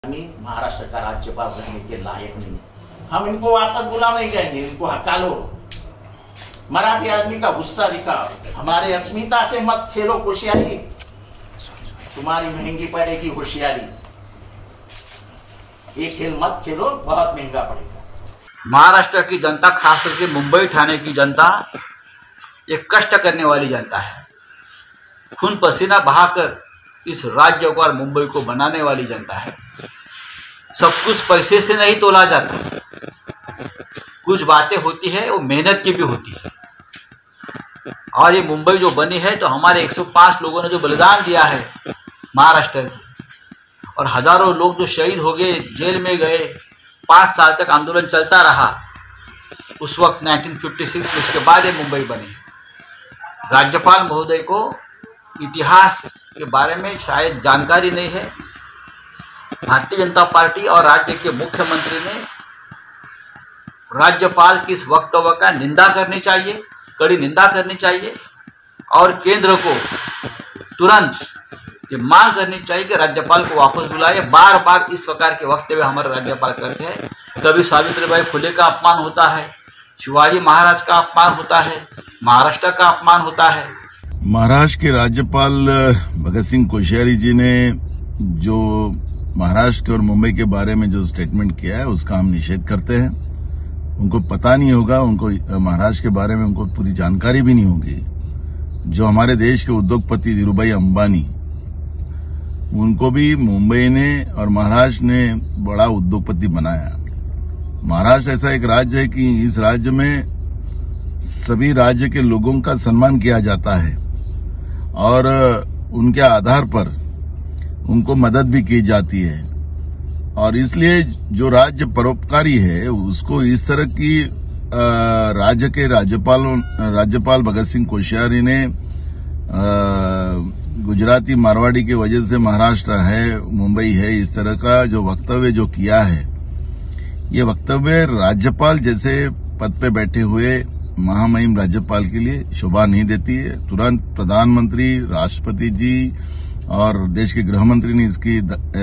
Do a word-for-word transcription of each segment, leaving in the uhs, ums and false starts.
महाराष्ट्र का राज्यपाल रहने के लायक नहीं है। हम इनको वापस बुला नहीं जाएंगे, इनको हकालो। मराठी आदमी का गुस्सा दिखाओ, हमारे अस्मिता से मत खेलो होशियारी, तुम्हारी महंगी पड़ेगी होशियारी। ये खेल मत खेलो, बहुत महंगा पड़ेगा। महाराष्ट्र की जनता, खास करके मुंबई ठाणे की जनता, ये कष्ट करने वाली जनता है। खून पसीना बहाकर इस राज्य को और मुंबई को बनाने वाली जनता है। सब कुछ पैसे से नहीं तोला जाता, कुछ बातें होती है वो मेहनत की भी होती है। और ये मुंबई जो बनी है तो हमारे एक सौ पाँच लोगों ने जो बलिदान दिया है महाराष्ट्र में, और हजारों लोग जो शहीद हो गए, जेल में गए, पाँच साल तक आंदोलन चलता रहा उस वक्त उन्नीस सौ छप्पन में। उसके बाद ये मुंबई बनी। राज्यपाल महोदय को इतिहास के बारे में शायद जानकारी नहीं है। भारतीय जनता पार्टी और राज्य के मुख्यमंत्री ने राज्यपाल की इस वक्तव्य का निंदा करनी चाहिए, कड़ी निंदा करनी चाहिए, और केंद्र को तुरंत ये मांग करनी चाहिए कि राज्यपाल को वापस बुलाए। बार बार इस प्रकार के वक्तव्य हमारे राज्यपाल करते हैं। कभी सावित्रीबाई फुले का अपमान होता है, शिवाजी महाराज का अपमान होता है, महाराष्ट्र का अपमान होता है। महाराष्ट्र के राज्यपाल भगत सिंह कोश्यारी जी ने जो महाराष्ट्र के और मुंबई के बारे में जो स्टेटमेंट किया है उसका हम निषेध करते हैं। उनको पता नहीं होगा, उनको महाराष्ट्र के बारे में उनको पूरी जानकारी भी नहीं होगी। जो हमारे देश के उद्योगपति धीरूभाई अंबानी, उनको भी मुंबई ने और महाराष्ट्र ने बड़ा उद्योगपति बनाया। महाराष्ट्र ऐसा एक राज्य है कि इस राज्य में सभी राज्य के लोगों का सम्मान किया जाता है और उनके आधार पर उनको मदद भी की जाती है। और इसलिए जो राज्य परोपकारी है उसको इस तरह की राज्य के राज्यपालों राज्यपाल भगत सिंह कोश्यारी ने गुजराती मारवाड़ी की वजह से महाराष्ट्र है, मुंबई है, इस तरह का जो वक्तव्य जो किया है, ये वक्तव्य राज्यपाल जैसे पद पे बैठे हुए महामहिम राज्यपाल के लिए शोभा नहीं देती है। तुरंत प्रधानमंत्री, राष्ट्रपति जी और देश के गृह मंत्री ने इसकी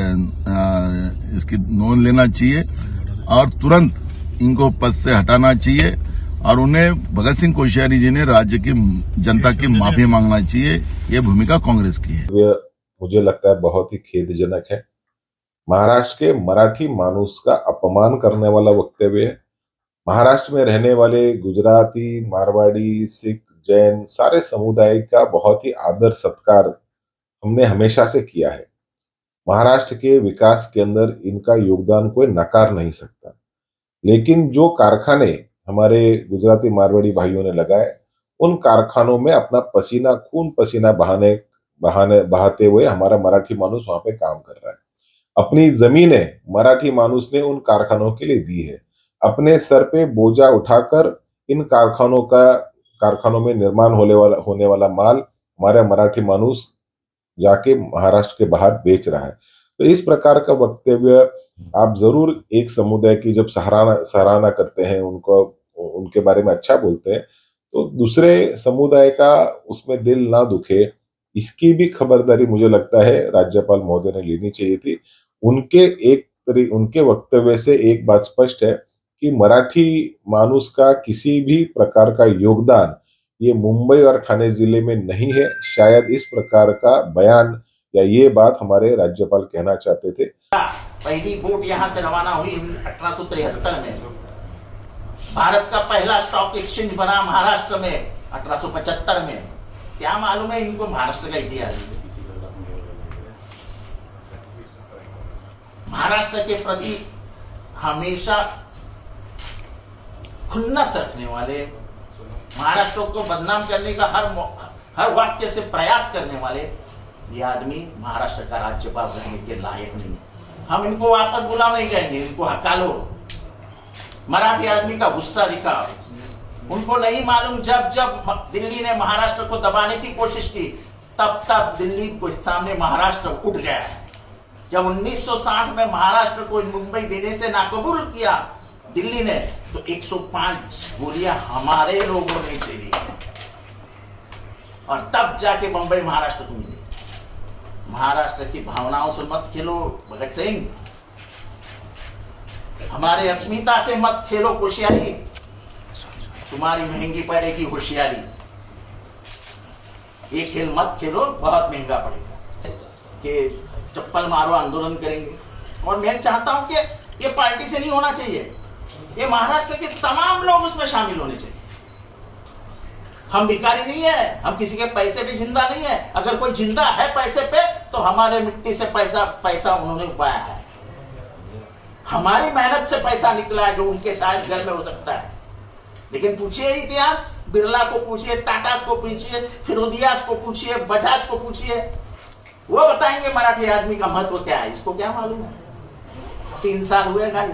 इसकी नोंद लेना चाहिए और तुरंत इनको पद से हटाना चाहिए और उन्हें भगत सिंह कोश्यारी जी ने राज्य की जनता की माफी मांगना चाहिए। ये भूमिका कांग्रेस की है। मुझे लगता है बहुत ही खेदजनक है। महाराष्ट्र के मराठी मानुस का अपमान करने वाला वक्तव्य है। महाराष्ट्र में रहने वाले गुजराती, मारवाड़ी, सिख, जैन सारे समुदाय का बहुत ही आदर सत्कार हमने हमेशा से किया है। महाराष्ट्र के विकास के अंदर इनका योगदान कोई नकार नहीं सकता। लेकिन जो कारखाने हमारे गुजराती मारवाड़ी भाइयों ने लगाए, उन कारखानों में अपना पसीना, खून पसीना बहाने बहाने बहाते हुए हमारा मराठी मानुस वहां पे काम कर रहा है। अपनी जमीनें मराठी मानुस ने उन कारखानों के लिए दी है। अपने सर पे बोझा उठाकर इन कारखानों का कारखानों में निर्माण होने वाला होने वाला माल हमारा मराठी मानुस जाके महाराष्ट्र के बाहर बेच रहा है। तो इस प्रकार का वक्तव्य आप जरूर एक समुदाय की जब सराहना सराहना करते हैं, उनको उनके बारे में अच्छा बोलते हैं, तो दूसरे समुदाय का उसमें दिल ना दुखे, इसकी भी खबरदारी मुझे लगता है राज्यपाल महोदय ने लेनी चाहिए थी। उनके एक उनके वक्तव्य से एक बात स्पष्ट है कि मराठी मानुस का किसी भी प्रकार का योगदान ये मुंबई और ठाणे जिले में नहीं है। शायद इस प्रकार का बयान या ये बात हमारे राज्यपाल कहना चाहते थे। पहली बोट यहाँ से रवाना हुई अठारह सौ तिहत्तर में। भारत का पहला स्टॉक एक्सचेंज बना महाराष्ट्र में अठारह सौ पचहत्तर में। क्या मालूम है इनको महाराष्ट्र का इतिहास। महाराष्ट्र के प्रति हमेशा खुन्नस रखने वाले, महाराष्ट्र को बदनाम करने का हर हर वाक्य से प्रयास करने वाले ये आदमी महाराष्ट्र का राज्यपाल रहने के लायक नहीं है। हम इनको वापस बुला नहीं जाएंगे, इनको हकालो। मराठी आदमी का गुस्सा दिखाओ, उनको नहीं मालूम जब जब दिल्ली ने महाराष्ट्र को दबाने की कोशिश की तब तब दिल्ली के सामने महाराष्ट्र उठ गया। जब उन्नीस सौ साठ में महाराष्ट्र को मुंबई देने से नाकबूल किया दिल्ली ने, तो एक सौ पाँच गोलियां हमारे लोगों ने चली और तब जाके मुंबई महाराष्ट्र को मिली। महाराष्ट्र की भावनाओं से मत खेलो भगत सिंह। हमारे अस्मिता से मत खेलो होशियारी, तुम्हारी महंगी पड़ेगी होशियारी। ये खेल मत खेलो, बहुत महंगा पड़ेगा। कि चप्पल मारो आंदोलन करेंगे, और मैं चाहता हूं कि ये पार्टी से नहीं होना चाहिए, ये महाराष्ट्र के तमाम लोग उसमें शामिल होने चाहिए। हम भिखारी नहीं है, हम किसी के पैसे पे जिंदा नहीं है। अगर कोई जिंदा है पैसे पे तो हमारे मिट्टी से पैसा पैसा उन्होंने उगाया है, हमारी मेहनत से पैसा निकला है, जो उनके शायद घर में हो सकता है। लेकिन पूछिए इतिहास, बिरला को पूछिए, टाटा को पूछिए, फिरोदियास को पूछिए, बजाज को पूछिए, वो बताएंगे मराठी आदमी का महत्व क्या है। इसको क्या मालूम है? तीन साल हुए खाली।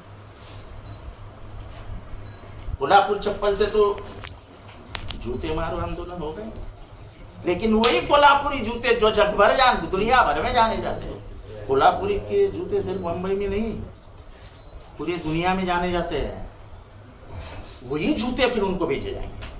कोल्हापुर चप्पल से तो जूते मारो आंदोलन हो गए, लेकिन वही कोल्हापुरी जूते जो जग भर जान दुनिया भर में जाने जाते हैं। कोल्हापुरी के जूते सिर्फ मुंबई में नहीं, पूरी दुनिया में जाने जाते हैं। वही जूते फिर उनको भेजे जाएंगे।